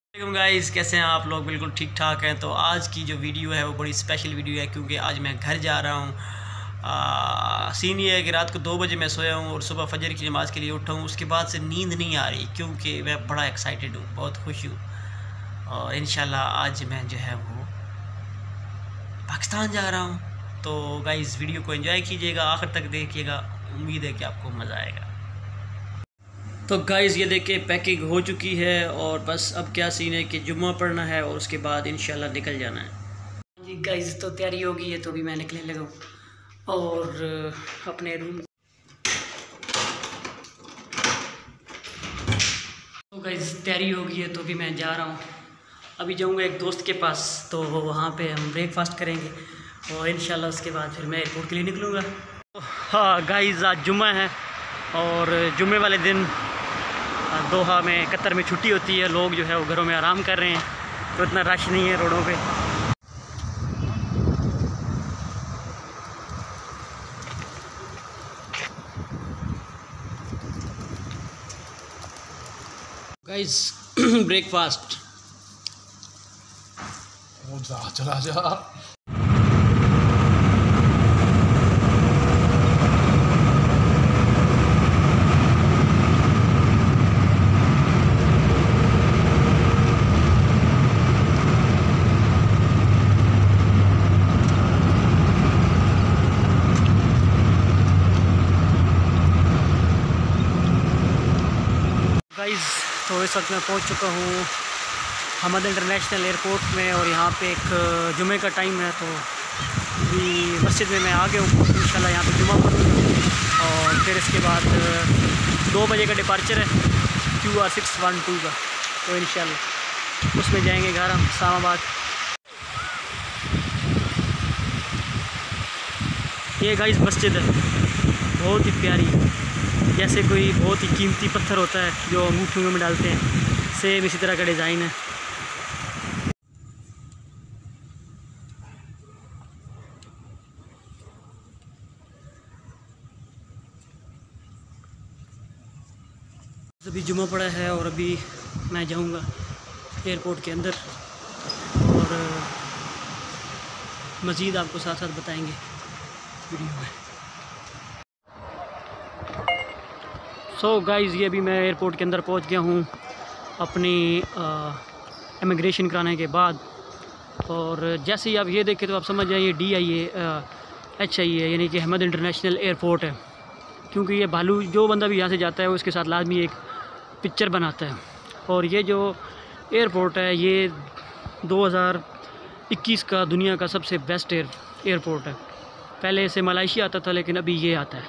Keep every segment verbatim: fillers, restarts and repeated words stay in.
Guys, कैसे हैं आप लोग? बिल्कुल ठीक ठाक हैं। तो आज की जो वीडियो है वो बड़ी स्पेशल वीडियो है क्योंकि आज मैं घर जा रहा हूँ। सीन ये है कि रात को दो बजे मैं सोया हूँ और सुबह फजर की नमाज़ के लिए उठा हूँ। उसके बाद से नींद नहीं आ रही क्योंकि मैं बड़ा एक्साइटेड हूँ, बहुत खुश हूँ और इंशाल्लाह आज मैं जो है वो पाकिस्तान जा रहा हूँ। तो गाइस वीडियो को एंजॉय कीजिएगा, आखिर तक देखिएगा, उम्मीद है कि आपको मज़ा आएगा। तो गाइज़ ये देखिए पैकिंग हो चुकी है और बस अब क्या सीन है कि जुम्मा पढ़ना है और उसके बाद इंशाल्लाह निकल जाना है। जी गाइज़ तो तैयारी हो गई है, तो अभी मैं निकलने लगा हूँ और अपने रूम। तो गाइज़ तैयारी हो गई है तो अभी मैं जा रहा हूँ। अभी जाऊँगा एक दोस्त के पास, तो वहाँ पे हम ब्रेकफास्ट करेंगे और इंशाल्लाह उसके बाद फिर मैं एयरपोर्ट के लिए निकलूँगा। हाँ गाइज़ आज जुम्मा है और जुम्मे वाले दिन दोहा में कतर में छुट्टी होती है, लोग जो है वो घरों में आराम कर रहे हैं, तो इतना रश नहीं है रोडों पे। गाइस ब्रेकफास्ट जा चला जा। गाइस तो इस वक्त मैं पहुंच चुका हूं हमद इंटरनेशनल एयरपोर्ट में और यहाँ पे एक जुमे का टाइम है, तो अभी मस्जिद में मैं आ गया हूँ। इंशाल्लाह यहाँ पे जुमा पढ़ूँगा और फिर इसके बाद दो बजे का डिपार्चर है Q R six one two का, तो इंशाल्लाह उसमें जाएंगे घर हम इस्लामाबाद। ये गाइस मस्जिद है, बहुत ही प्यारी, जैसे कोई बहुत ही कीमती पत्थर होता है जो अंगूठियों में डालते हैं, सेम इसी तरह का डिज़ाइन है। अभी जुमा पड़ा है और अभी मैं जाऊंगा एयरपोर्ट के अंदर और मज़ीद आपको साथ साथ बताएंगे वीडियो में। सो so गाइज़ ये अभी मैं एयरपोर्ट के अंदर पहुंच गया हूं अपनी इमिग्रेशन कराने के बाद, और जैसे ही आप ये देखें तो आप समझ जाइए D I A H I ए यानी कि अहमद इंटरनेशनल एयरपोर्ट है, क्योंकि ये भालू जो बंदा भी यहाँ से जाता है वो इसके साथ लाजमी एक पिक्चर बनाता है। और ये जो एयरपोर्ट है ये दो हज़ार इक्कीस का दुनिया का सबसे बेस्ट एयर एयरपोर्ट है। पहले से मलेशिया आता था लेकिन अभी ये आता है,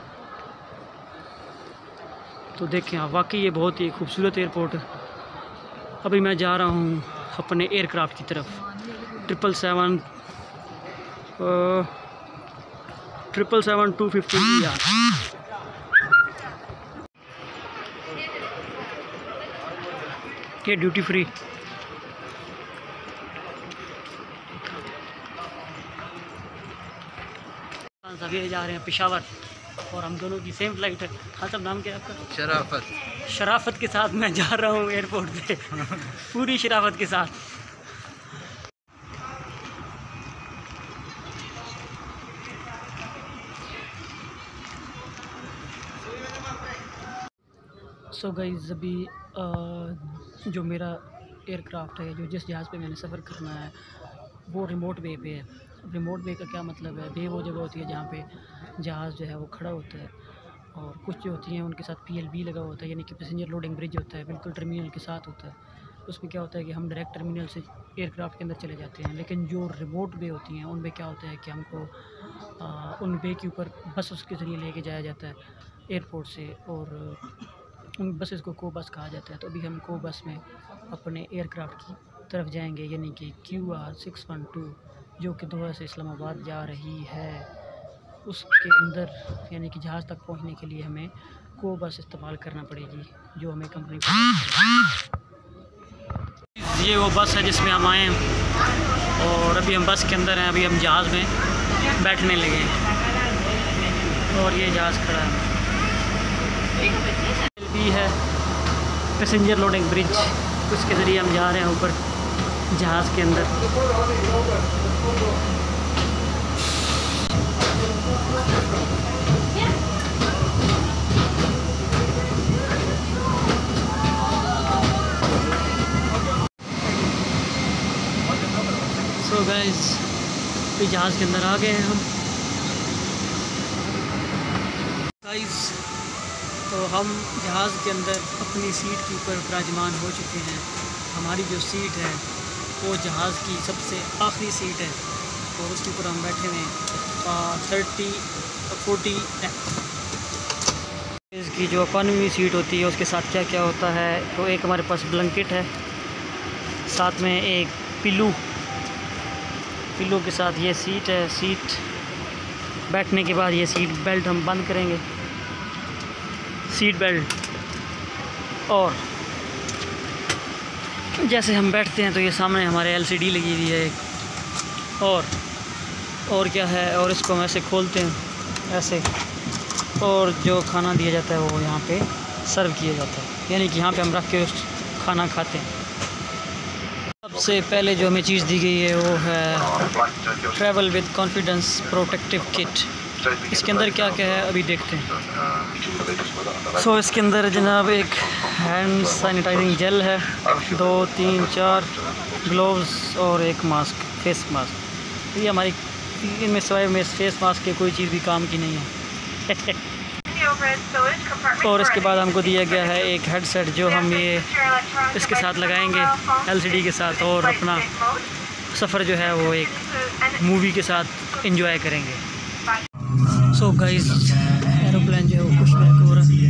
तो देखें आप, वाकई ये बहुत ही खूबसूरत एयरपोर्ट है। अभी मैं जा रहा हूँ अपने एयरक्राफ्ट की तरफ, triple seven triple seven two fifty यार। ये ड्यूटी फ्री सभी जा रहे हैं पेशावर और हम दोनों की सेम फ्लाइट है। हाँ सब नाम क्या है आपका? शराफत। शराफत के साथ मैं जा रहा हूँ एयरपोर्ट पे पूरी शराफत के साथ। सो गाइस अभी आ, जो मेरा एयरक्राफ्ट है, जो जिस जहाज़ पे मैंने सफ़र करना है वो रिमोट वे पे है। रिमोट वे का क्या मतलब है? वे वो जगह होती है जहाँ पे जहाज़ जो है वो खड़ा होता है और कुछ जो होती हैं उनके साथ पी एल बी लगा होता है, यानी कि पैसेंजर लोडिंग ब्रिज होता है, बिल्कुल टर्मिनल के साथ होता है। उसमें क्या होता है कि हम डायरेक्ट टर्मिनल से एयरक्राफ्ट के अंदर चले जाते हैं। लेकिन जो रिमोट वे होती हैं उनमें क्या होता है कि हमको आ, उन वे के ऊपर बस उसके ज़रिए लेके जाया जाता है एयरपोर्ट से, और उन बसेस को को बस कहा जाता है। तो अभी हम को बस में अपने एयरक्राफ्ट की तरफ जाएंगे, यानी कि Q R six one two जो कि दोहा से इस्लामाबाद जा रही है। उसके अंदर यानी कि जहाज़ तक पहुंचने के लिए हमें को बस इस्तेमाल करना पड़ेगी जो हमें कंपनी। ये वो बस है जिसमें हम आए हैं और अभी हम बस के अंदर हैं। अभी हम जहाज़ में बैठने लगे हैं और ये जहाज़ खड़ा है। भी है पैसेंजर लोडिंग ब्रिज उसके ज़रिए हम जा रहे हैं ऊपर जहाज़ के अंदर। सो गाइस तो जहाज़ के अंदर आ गए हैं हम गाइस। तो हम जहाज़ के अंदर अपनी सीट के ऊपर विराजमान हो चुके हैं। हमारी जो सीट है वो जहाज़ की सबसे आखिरी सीट है और उसके ऊपर हम बैठे हुए हैं थर्टी फोर्टी। इसकी जो इकॉनमी सीट होती है उसके साथ क्या क्या होता है, तो एक हमारे पास ब्लैंकेट है, साथ में एक पिल्लू, पिल्लू के साथ ये सीट है। सीट बैठने के बाद ये सीट बेल्ट हम बंद करेंगे, सीट बेल्ट, और जैसे हम बैठते हैं तो ये सामने हमारे एलसीडी लगी हुई है एक, और और क्या है, और इसको हम ऐसे खोलते हैं ऐसे, और जो खाना दिया जाता है वो यहाँ पे सर्व किया जाता है, यानी कि यहाँ पे हम रख के खाना खाते हैं। सबसे पहले जो हमें चीज़ दी गई है वो है travel with confidence protective kit. इसके अंदर क्या क्या है अभी देखते हैं। सो so, इसके अंदर जनाब एक हैंड सैनिटाइजिंग जेल है, दो तीन चार ग्लोव्स और एक मास्क, फेस मास्क। ये हमारी इनमें सिवाय में फेस मास्क के कोई चीज़ भी काम की नहीं है। और इसके बाद हमको दिया गया है एक हेडसेट जो हम ये इसके साथ लगाएंगे एलसीडी के साथ, और अपना सफ़र जो है वो एक मूवी के साथ एंजॉय करेंगे। सो गाइस एरोप्लेन जो है वो पुश बैक हो रहा है।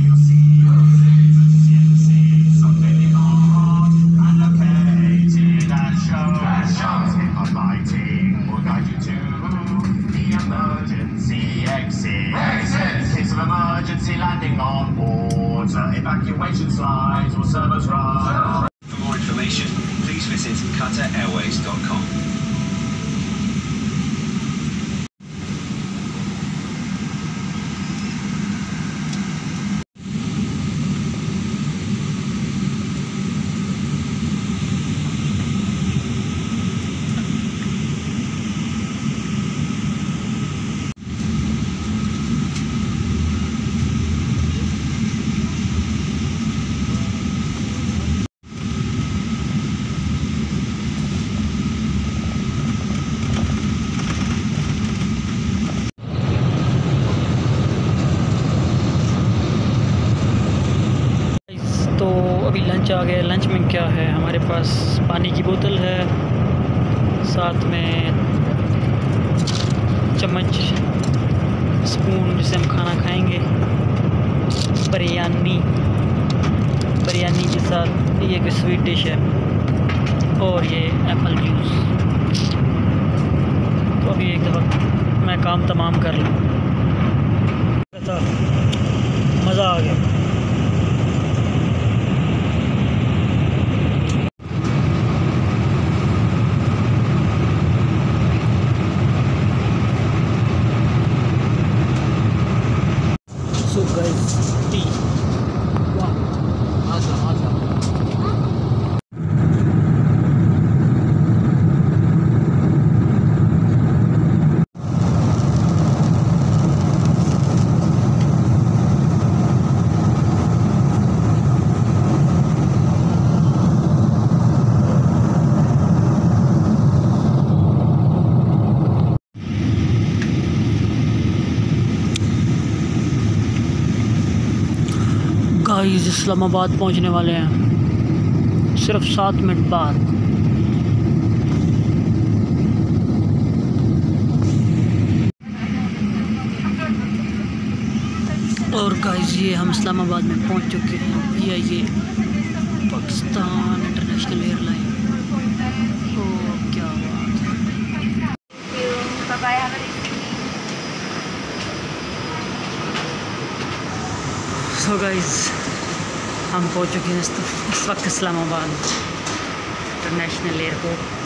Emergency landing on board. Evacuation signs will serve us right. For more information, please visit qatar airways dot com. तो अभी लंच आ गया। लंच में क्या है, हमारे पास पानी की बोतल है, साथ में चम्मच स्पून जिससे हम खाना खाएंगे, बिरयानी, बिरयानी के साथ ये कोई स्वीट डिश है, और ये एप्पल जूस। तो अभी एक दफ़ा मैं काम तमाम कर लूँ। मज़ा आ गया। So guys, tea. Wow. Awesome, awesome. Guys Islamabad पहुंचने वाले हैं सिर्फ सात मिनट बाद। और गाइस ये हम इस्लामाबाद में पहुंच चुके हैं। ये ये पाकिस्तान इंटरनेशनल एयरलाइन। ओ क्या बात है। सो गाइस हम पहुंच चुके हैं इस वक्त इस्लामाबाद इंटरनेशनल एयरपोर्ट।